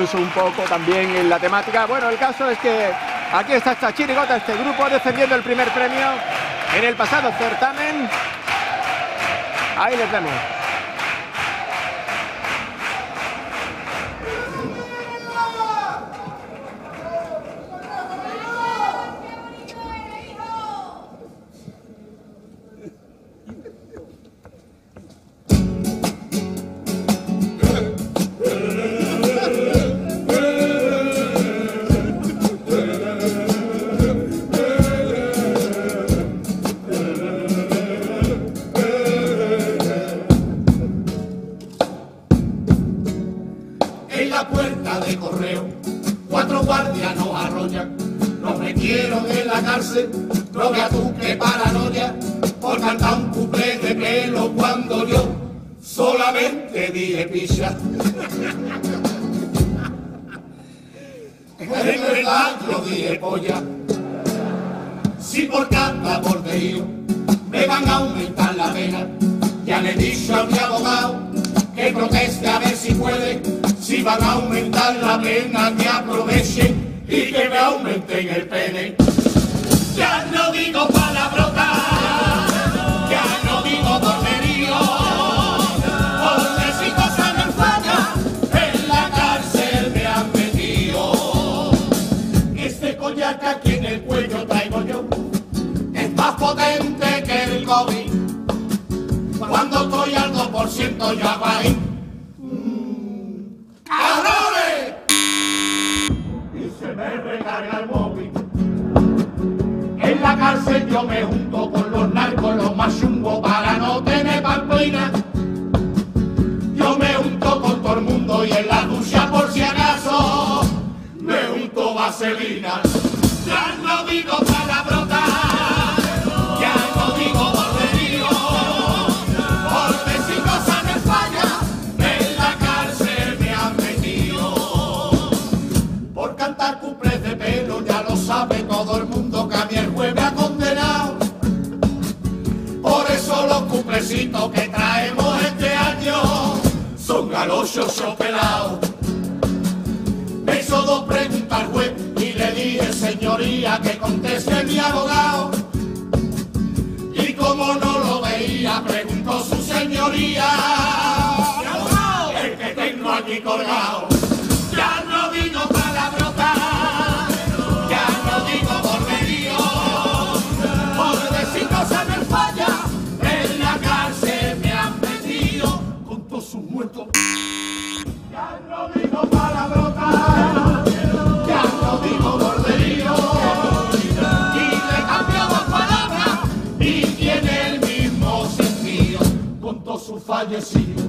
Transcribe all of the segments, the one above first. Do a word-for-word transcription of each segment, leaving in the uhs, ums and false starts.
incluso un poco también en la temática. Bueno, el caso es que aquí está esta chirigota, este grupo defendiendo el primer premio en el pasado certamen. Ahí les vemos. No veas tú qué paranoia por cantar un cuplé de pelo cuando yo solamente dije picha. En verdad yo dije polla. Si por cada borderío me van a aumentar la pena, ya le he dicho a mi abogado que proteste a ver si puede. Si van a aumentar la pena, que aprovechen y que me aumenten el pene. Ya no digo palabrota, ya no digo borderío, porque si cosas no fallan, en la cárcel me han metido. Este collar que aquí en el cuello traigo yo es más potente que el COVID. Cuando estoy al dos por ciento yo hago ahí ¡cabrones! Y se me recarga el móvil. En la cárcel yo me junto con los narcos, los más chungos para no tener pamplina. Yo me junto con todo el mundo y en la ducha por si acaso me junto vaselina. Ya no digo palabrota, ya no digo borderío, porque si cosas me fallan, en la cárcel me han metido. Por cantar cuplés de pelo ya lo sabe todo el mundo que a mí el juez me ha condenado. Por eso los cuplecitos que traemos este año son galochos o pelados. Me hizo dos preguntas al juez y le dije, señoría, que conteste mi abogado. Y como no lo veía, preguntó su señoría, el que tengo aquí colgado. Ya no digo palabrota, ya no digo borderío, porque si cosas me falla, en la cárcel me han metido con todos sus muertos. Ya no digo palabrota, ya no digo borderío, y le cambio dos palabras y tiene el mismo sentido con todos sus fallecidos.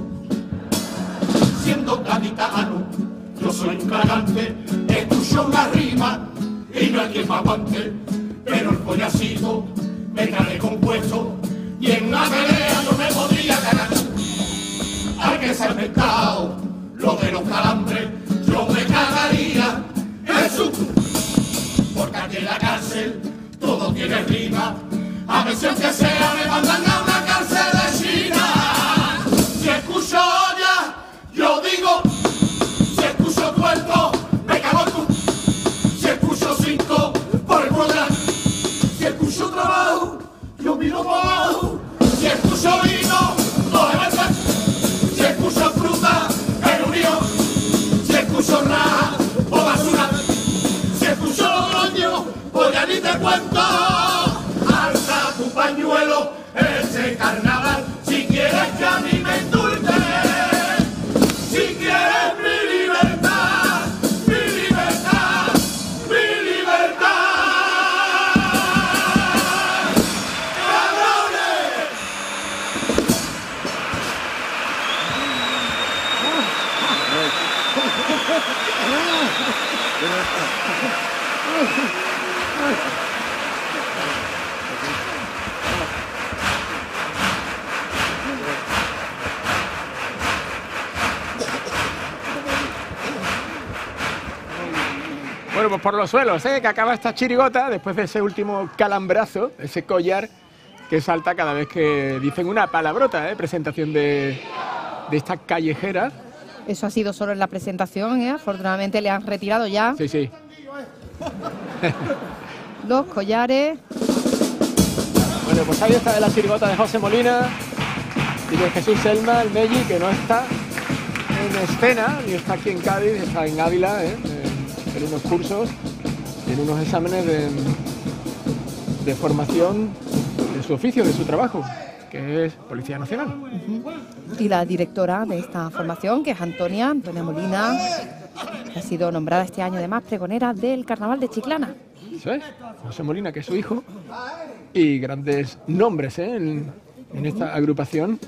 Siendo gaditano, yo soy un cagante, escucho una rima y no hay quien me aguante, pero el pollacito me cae compuesto y en una pelea no me podría ganar. Hay que ser mercado, lo de los calambres, yo me cagaría, Jesús, porque aquí en la cárcel todo tiene rima, a ver si aunque sea me mandan a una cárcel de China. Si escucho olla, yo digo, si escucho tuerto, me cago en tu. Si escucho cinco, por el cuadrado. Si escucho trabajo, yo miro por abajo. Si escucho vino, no me metas. Si escucho fruta, en unión. Si escucho raja o basura. Si escucho logroño, pues ya ni te cuento. Alza tu pañuelo, ese carnaval, si quieres que a mí me indulten. Si quieres mi libertad, mi libertad, mi libertad. ¡Cabrones! Bueno, pues por los suelos, ¿eh? Que acaba esta chirigota después de ese último calambrazo, ese collar que salta cada vez que dicen una palabrota, ¿eh? Presentación de, de esta callejera Eso ha sido solo en la presentación, ¿eh? Afortunadamente le han retirado ya. Sí, sí. Los collares. Bueno, pues ahí está la chirigota de José Molina y de Jesús Selma, el Melli, que no está en escena, ni está aquí en Cádiz, está en Ávila, ¿eh? en, en unos cursos, en unos exámenes de, de formación de su oficio, de su trabajo, que es Policía Nacional. Uh-huh. Y la directora de esta formación, que es Antonia, Antonia Molina, que ha sido nombrada este año además pregonera del Carnaval de Chiclana. Eso es, José Molina, que es su hijo, y grandes nombres ¿eh? en, en esta agrupación.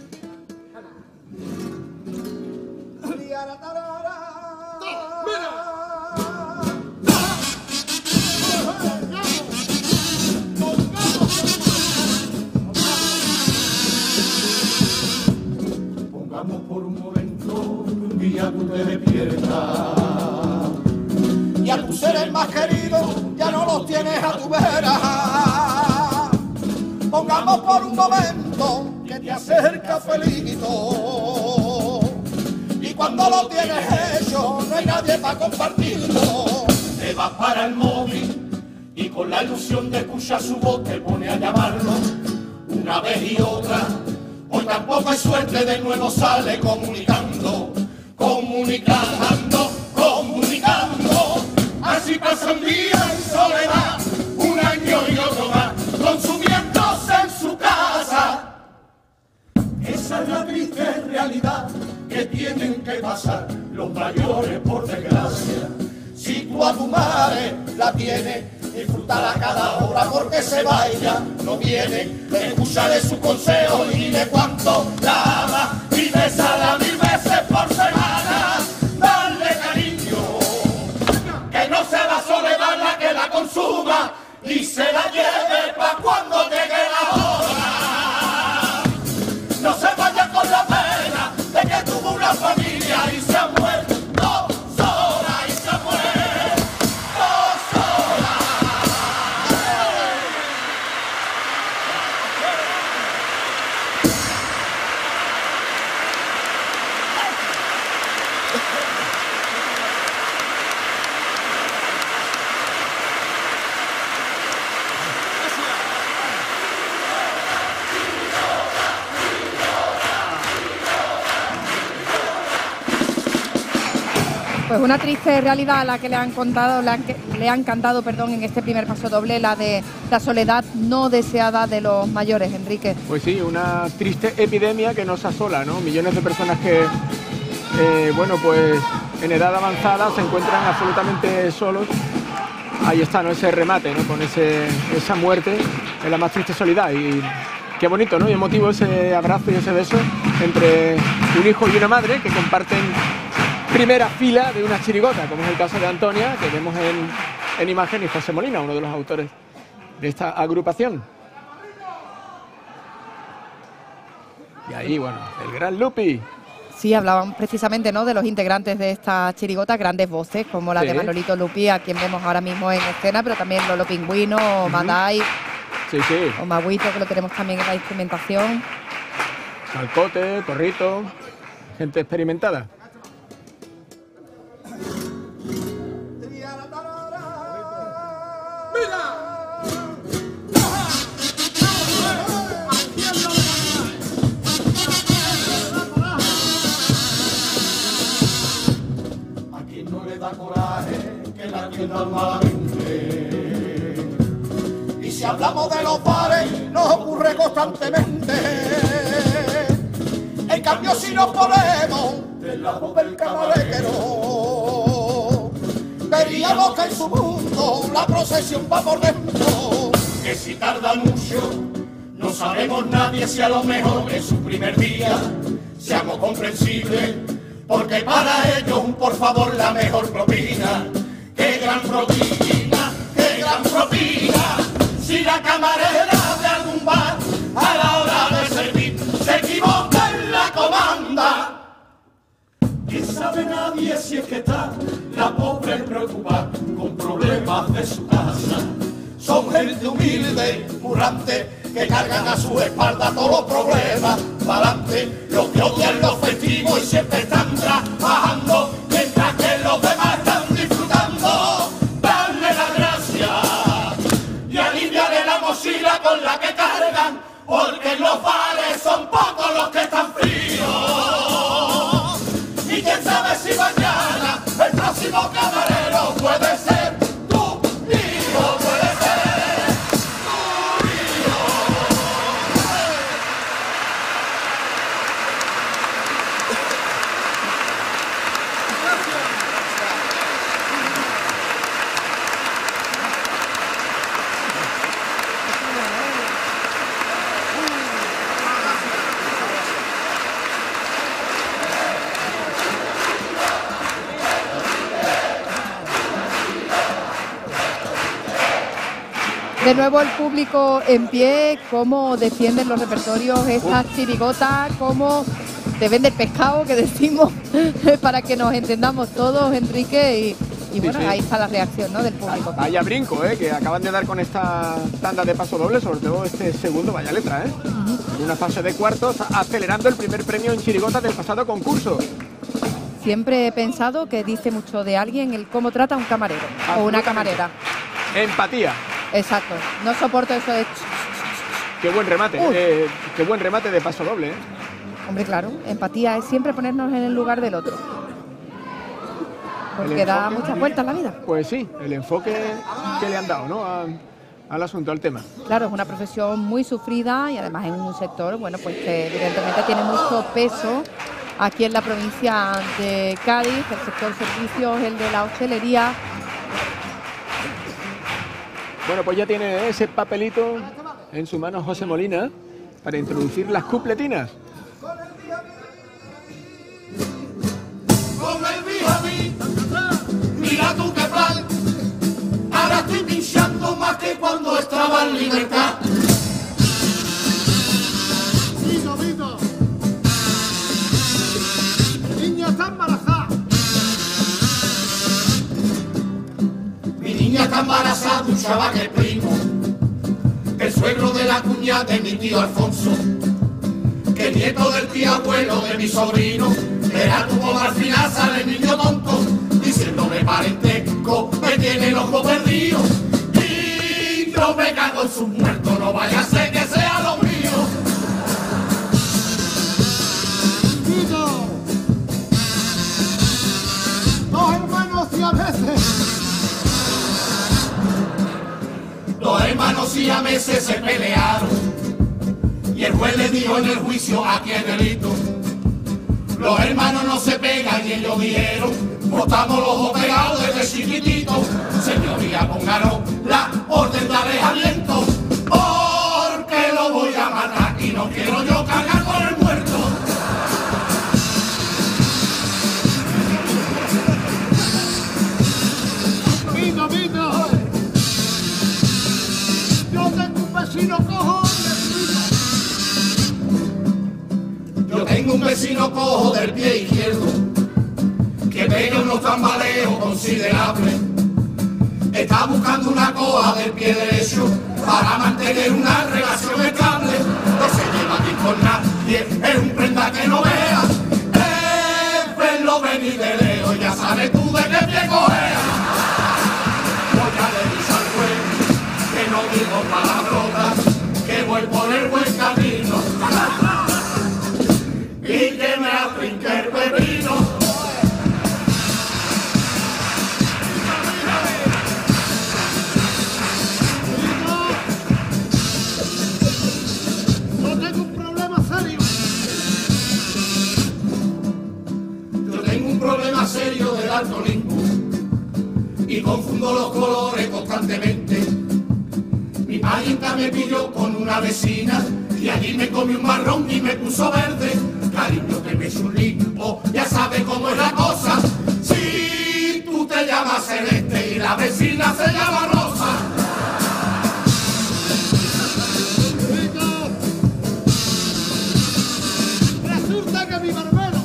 Pongamos por un momento un día tú te despiertas y a tus seres más queridos ya no los tienes a tu vera. Pongamos por un momento que te acerca felito y cuando lo tienes hecho no hay nadie para compartirlo. Te vas para el móvil y con la ilusión de escuchar su voz te pone a llamarlo una vez y otra. Hoy tampoco hay suerte, de nuevo sale comunicando, comunicando, comunicando. Así pasa un día en soledad, un año y otro más, consumiéndose en su casa. Esa es la triste realidad que tienen que pasar los mayores por desgracia. Si tú a tu madre la tienes, disfrutar a cada hora porque se vaya, no viene, escucharé su consejo y dile cuánto la ama y bésala mil veces por semana. Dale cariño, que no sea la soledad la que la consuma y se la lleve pa' cuando llegue la hora. No se vaya con la pena de que tuvo una familia y se ha muerto sola y se ha muerto. Pues una triste realidad a la que le han contado, le han, le han cantado, perdón, en este primer paso doble, la de la soledad no deseada de los mayores, Enrique. Pues sí, una triste epidemia que nos asola, ¿no? Millones de personas que, eh, bueno, pues en edad avanzada se encuentran absolutamente solos. Ahí está, ¿no? Ese remate, ¿no? Con ese, esa muerte en la más triste soledad. Y qué bonito, ¿no? Y emotivo ese abrazo y ese beso entre un hijo y una madre que comparten primera fila de una chirigota, como es el caso de Antonia, que vemos en, en imagen, y José Molina, uno de los autores de esta agrupación. Y ahí, bueno, el gran Lupi. Sí, hablaban precisamente, ¿no?, de los integrantes de esta chirigota, grandes voces, como la sí. de Manolito Lupi, a quien vemos ahora mismo en escena, pero también Lolo Pingüino, o uh-huh. Madai, sí, sí. o Maguito, que lo tenemos también en la instrumentación. Calcote, Torrito, gente experimentada. Malamente. Y si hablamos de los bares, nos ocurre constantemente. En cambio, si nos ponemos del lado del camarero, veríamos que en su mundo la procesión va por dentro. Que si tarda mucho, no sabemos nadie si a lo mejor en su primer día seamos comprensibles, porque para ellos un por favor la mejor propina. ¡Qué gran propina! ¡Qué gran propina! Si la camarera de algún bar a la hora de servir se equivoca en la comanda, ¿qué sabe nadie si es que está la pobre preocupada con problemas de su casa? Son gente humilde, currante, que cargan a su espalda todos los problemas. Para adelante, los que odian los festivos y siempre están trabajando porque en los bares son pocos los que están fríos. Y quién sabe si mañana el próximo camarero puede ser tu hijo, puede ser tu hijo. De nuevo el público en pie, cómo defienden los repertorios estas chirigotas, cómo te vende el pescado que decimos para que nos entendamos todos, Enrique, y, y bueno, sí, sí. ahí está la reacción, ¿no?, del público. Vaya brinco, ¿eh?, que acaban de dar con esta tanda de paso doble, sobre todo este segundo, vaya letra, ¿eh? Uh-huh. Una fase de cuartos, acelerando el primer premio en chirigota del pasado concurso. Siempre he pensado que dice mucho de alguien el cómo trata a un camarero o una camarera. Empatía. Exacto, no soporto eso de... Qué buen remate, eh, qué buen remate de paso doble, ¿eh? Hombre, claro, empatía es siempre ponernos en el lugar del otro. Porque da muchas vueltas la vida. Pues sí, el enfoque que le han dado, ¿no?, a, al asunto, al tema. Claro, es una profesión muy sufrida y además en un sector, bueno, pues que evidentemente tiene mucho peso aquí en la provincia de Cádiz, el sector servicios, el de la hostelería. Bueno, pues ya tiene ese papelito en su mano José Molina para introducir las cupletinas. Con el Bijabí, mira tú qué plan. Ahora estoy pinchando más que cuando estaba en libertad. Vito, Vito. Mi niña está embarazada. Mi niña está embarazada de un chaval que es primo, el suegro de la cuñada de mi tío Alfonso, que nieto del tío abuelo de mi sobrino. Era como al final sale el niño tonto, diciéndome parentesco, me tiene el ojo perdido. Y yo me cago en sus muertos, no vaya a ser que sea lo mío. Vito. Dos hermanos y a veces. Dos hermanos siameses se pelearon y el juez le dijo en el juicio aquí hay delito. Los hermanos no se pegan y ellos dijeron, estamos los ojos pegados desde chiquititos. Señoría, pónganos la orden de alejamiento, porque lo voy a matar y no quiero yo cargar con el muerto. Vito, Vito. Yo tengo un vecino cojo de Yo tengo un vecino cojo del pie izquierdo que pega unos tambaleos considerables. Está buscando una coja del pie derecho para mantener una relación estable. No se lleva aquí con nadie, es un prenda que no vea. Es verlo venir de lejos, ya sabes tú de qué pie cojea. Voy a le dice al juez que no digo palabrotas, que voy por el buen camino. Y que me atrinque el pepino. Yo tengo un problema serio. Yo tengo un problema serio de daltonismo y confundo los colores constantemente. Mi parienta me pilló con una vecina y allí me comí un marrón y me puso verde. Cariño, te me echo un limpo, ya sabes cómo es la cosa. Si tú te llamas Celeste y la vecina se llama Rosa. Vito. Resulta que mi barbero.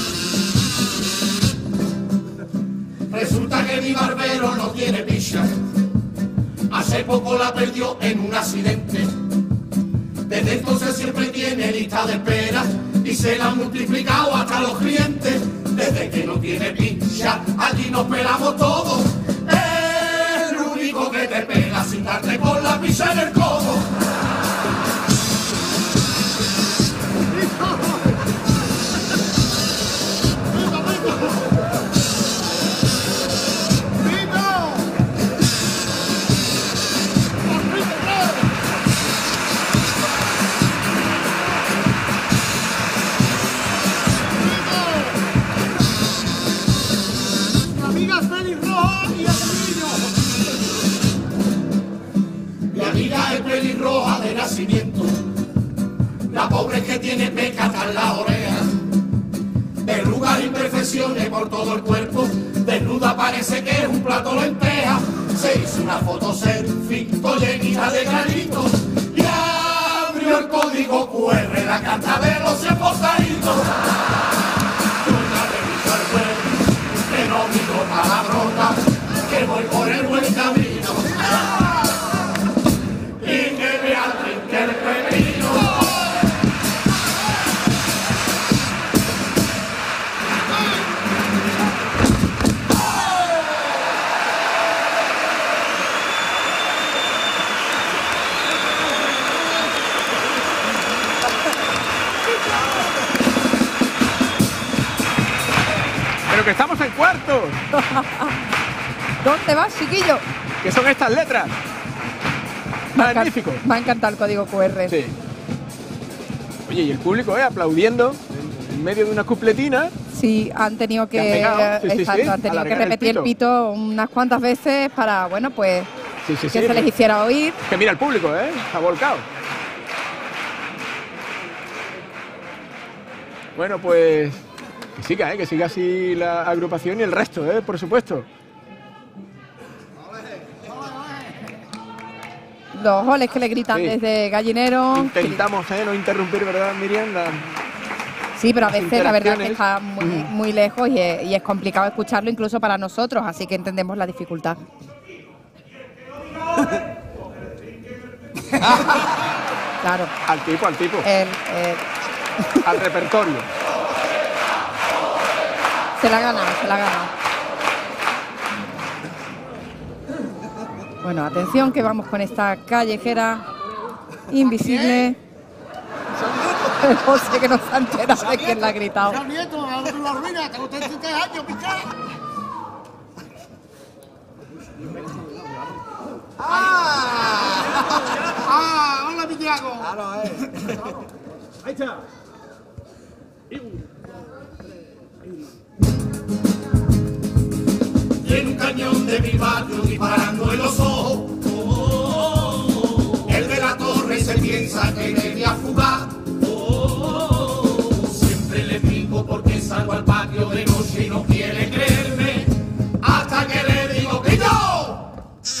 Resulta que mi barbero no tiene picha. Hace poco la perdió en un accidente. Desde entonces siempre tiene lista de espera y se la han multiplicado hasta los clientes. Desde que no tiene pincha, allí nos pelamos todos. Es el único que te pega sin darte con la picha en el codo. pelirroja y el niño. Mi amiga es pelirroja de nacimiento, la pobre que tiene pecas en las orejas, verrugas e imperfecciones por todo el cuerpo, desnuda parece que es un plato de lentejas. Se hizo una foto selfie, todo llenita de granitos, y abrió el código cu erre, la carta de los cien postaditos. Yo ya reviso el web, que no digo palabrotas, que voy por el buen camino, y que me atrinque el pepino. Pero que estamos en cuartos. ¿Dónde vas, chiquillo? ¿Qué son estas letras? Me ha encan- Magnífico. Me ha encantado el código cu erre. Sí. Oye, y el público, eh, aplaudiendo en, en medio de una cupletina. Sí, han tenido que, Que han pegado, sí, sí, exacto, sí, han tenido que alargar el repetir el pito. pito unas cuantas veces para, bueno, pues Sí, sí, que sí. se les hiciera oír. Que mira el público, ¿eh? Está volcado. Bueno, pues que siga, ¿eh? Que siga así la agrupación y el resto, ¿eh? Por supuesto. Los goles que le gritan Sí. desde Gallinero. Intentamos, ¿eh? No interrumpir, ¿verdad, Miriam? La- Sí, pero a veces la verdad es que interacciones. está muy, muy lejos y es, y es complicado escucharlo incluso para nosotros, así que entendemos la dificultad. Claro, Al tipo, al tipo. el- el- Al repertorio. se la ha ganado, se la ha ganado. Bueno, atención que vamos con esta callejera invisible. El José que no se ha enterado de quién la ha gritado. Ya, nieto, a la ruina, tengo treinta y tres años, pichá. ¡Ah! ¡Ah! ¡Hola, Pichiago! Ahí está. Tiene un cañón de mi barrio disparando en los ojos. El de la torre se piensa que venía a fugar. Siempre le pico porque salgo al patio de noche y no quiere creerme. Hasta que le digo que yo,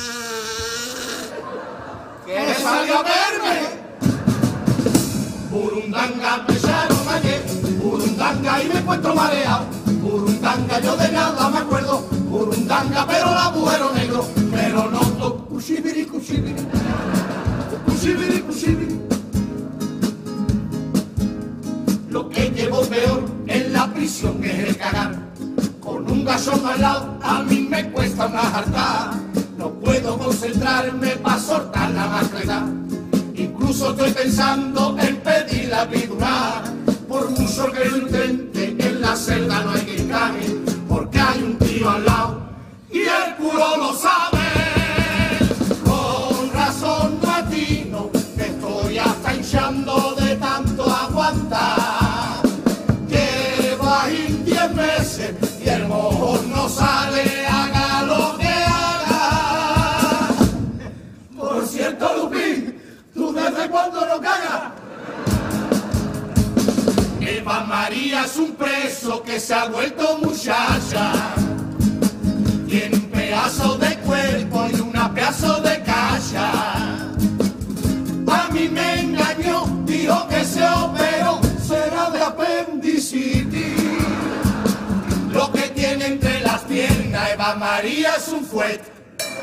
que salió a verme. Burundanga me echaron ayer, burundanga y me encuentro mareado. Burundanga yo de nada me acuerdo, burundanga pero el agujero negro, pero noto cuchibiri, cuchibiri, cuchibiri, cuchibiri. Lo que llevo peor en la prisión es el cagar, con un gasón al lado a mí me cuesta una jartada. No puedo concentrarme para soltar la mascleta, incluso estoy pensando en pedir la epidural. Por mucho que lo intente, en la celda no hay que encaje, porque hay un tío al lado y el culo lo sabe. Con razón latino, me estoy hasta hinchando de tanto aguantar. Llevo ahí diez meses y el mojón no sale, haga lo que haga. Por cierto, Lupín, ¿tú desde cuándo no cagas? Eva María es un preso que se ha vuelto muchacha. Tiene un pedazo de cuerpo y una pedazo de cacha. A mí me engañó, dijo que se operó, será de apendicitis. Lo que tiene entre las piernas Eva María es un fuete.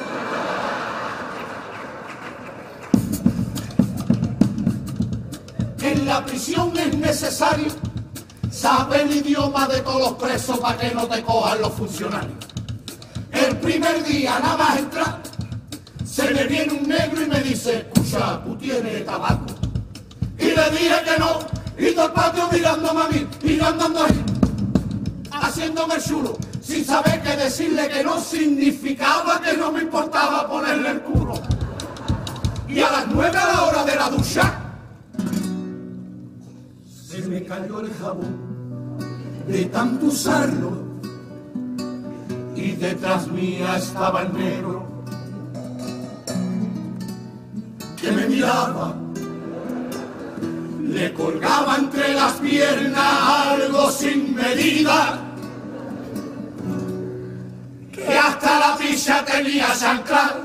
En la prisión es necesario saber el idioma de todos los presos para que no te cojan los funcionarios. El primer día nada más entrar, se me viene un negro y me dice, escucha, ¿tú tienes tabaco? Y le dije que no, y todo el patio mirándome a mí, mirándome ahí, haciéndome el chulo, sin saber que decirle que no significaba que no me importaba ponerle el culo. Y a las nueve a la hora de la ducha, se me cayó el jabón de tanto usarlo y detrás mía estaba el negro que me miraba. Le colgaba entre las piernas algo sin medida, que hasta la pilla tenía chanclar.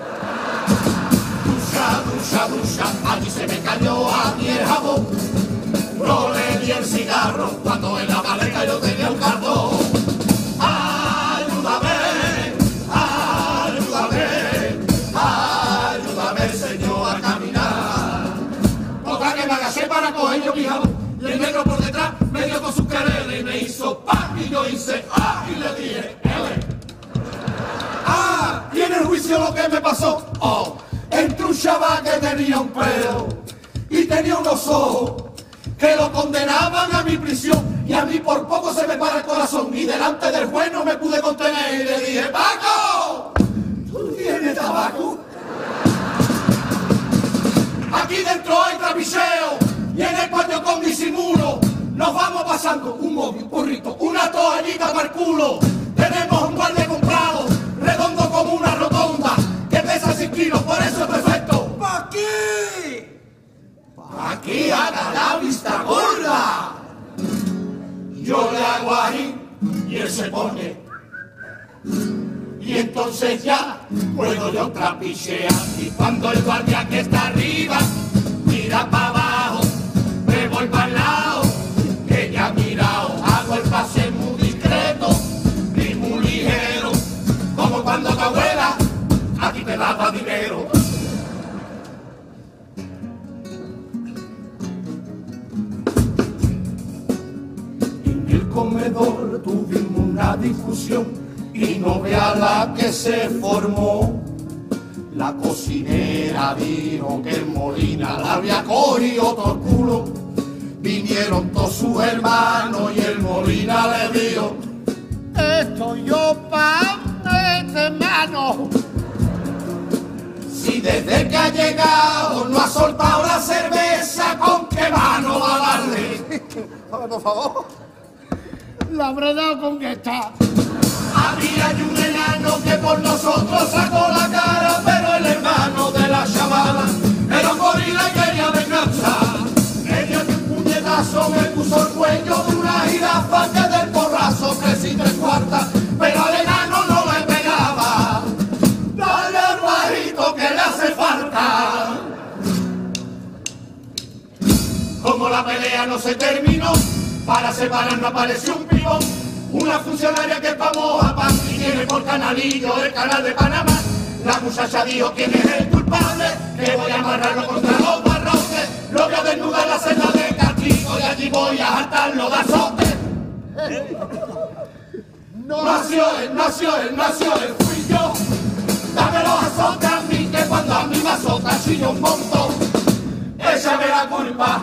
Ducha, ducha, ducha, allí se me cayó a mí el jabón. No le di el cigarro cuando en la maleta yo tenía un cartón. Ayúdame, ayúdame, ayúdame, Señor, a caminar. Otra que me agaché para coger yo mi jabón, y el negro por detrás me dio con sus quereres y me hizo ¡pam! Y yo hice ¡ah! Y le dije ¡ele! ¡Ah! Y en el juicio lo que me pasó, ¡oh! Entre un chaval que tenía un pelo y tenía unos ojos que lo condenaban a mi prisión, y a mí por poco se me para el corazón, y delante del juez no me pude contener y le dije: ¡Paco! ¿Tú tienes tabaco? Aquí dentro hay trapicheo y en el patio con disimulo nos vamos pasando un móvil, un porrito, una toallita para el culo. Tenemos un guardia comprado, redondo como una rotonda, que pesa seis kilos, por eso es perfecto. ¡Pa' aquí! Aquí haga la vista gorda. Yo le hago ahí y él se pone. Y entonces ya puedo yo trapichear. Y cuando el guardia que está arriba mira para abajo, me voy para el lado, que ya mirado, hago el pase muy discreto y muy ligero, como cuando tu abuela a ti te daba dinero. Comedor tuvimos una discusión y no vea la que se formó. La cocinera dijo que el Molina la había cogido por culo. Vinieron todos sus hermanos y el Molina le dijo: estoy yo pa' este hermano. Si desde que ha llegado no ha soltado la cerveza, ¿con qué mano va a darle? Por favor. La verdad con que está. Había un enano que por nosotros sacó la cara, pero el hermano de la chavala era un gorila y quería venganza. Me dio un puñetazo, me puso el cuello de una jirafa que del porrazo crecí tres cuartas, pero al enano no le pegaba. Dale al bajito que le hace falta. Como la pelea no se terminó, para separarnos apareció un pibón, una funcionaria que pagó a pan y tiene por canalillo el canal de Panamá. La muchacha dijo: ¿quién es el culpable? Que voy a amarrarlo contra los barrotes. Lo voy a desnudar en la celda de castigo y allí voy a saltarlo de azote. Nació él, nació él, nació él, fui yo. Dame los azotes a mí, que cuando a mí me azota chillo un montón. Échame la culpa.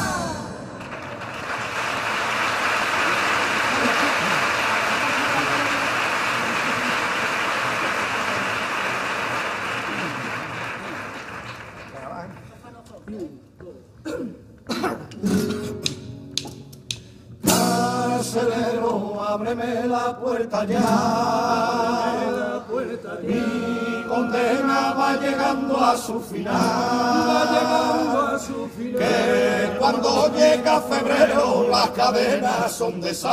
Carcelero, ábreme la puerta ya. Mi condena va llegando a su final. Que cuando llega febrero las cadenas son de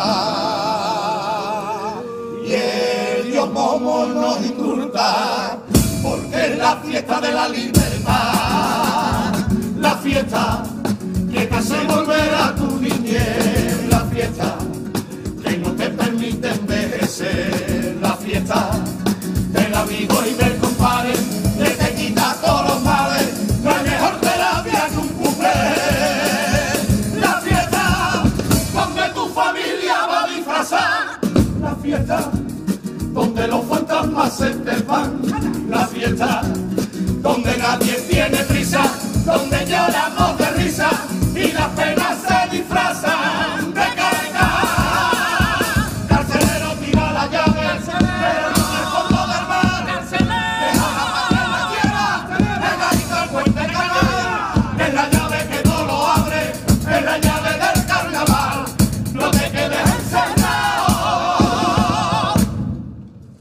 sal. Y el Dios Momo nos indulta, porque es la fiesta de la libertad. La fiesta que te hace volver a tu niñez, la fiesta que no te permite envejecer, la fiesta del amigo y del compadre, que te quita todos los males, no hay mejor terapia que un cumple. La fiesta donde tu familia va a disfrazar, la fiesta donde los fantasmas se te van, la fiesta donde nadie tiene prisa, donde lloramos de risa y las penas se disfrazan de carga. Carcelero, tira la llave, pero no al fondo del mar. Déjala para que la quiera, pegadito al puente canal. Es la llave que no lo abre, es la llave del carnaval. No te quedes encerrado.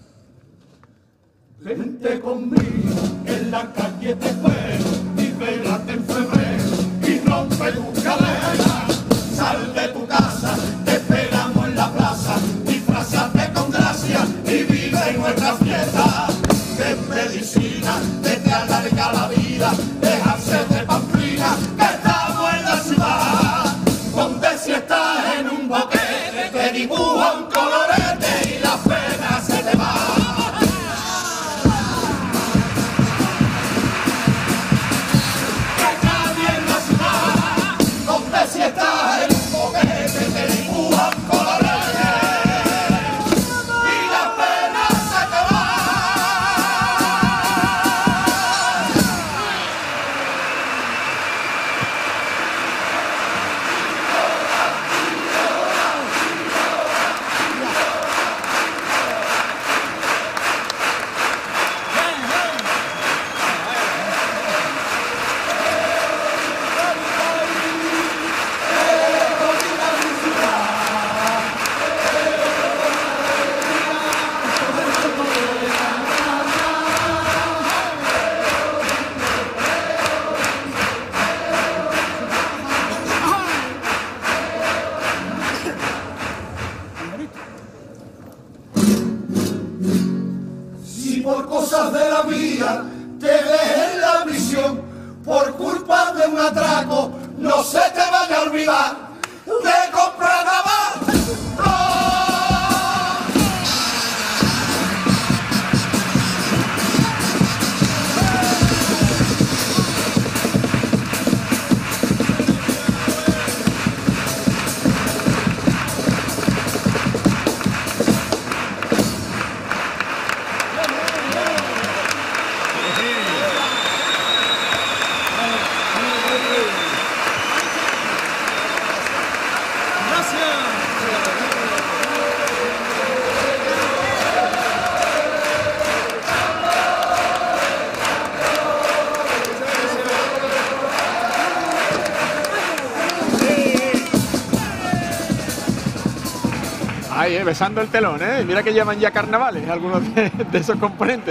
Vente conmigo, en la calle te espero, y vélate en febrero, y rompe tu cadera. Sal de tu casa, te esperamos en la plaza, disfrazate con gracia y vive en nuestra fiesta. Que es medicina, que te alarga la vida, dejarse de pamplina, que estamos en la ciudad, donde si estás en un boquete, te dibuja un colorete y la pena se te va. Si estás en un boquete, te dibujan colorete y la pena se te va. Si por cosas de la vida te ves en la prisión, por culpa de un atraco, no se te vaya a olvidar de comprar navajas. Ahí, eh, besando el telón, ¿eh? Mira que llaman ya carnavales algunos de, de esos componentes.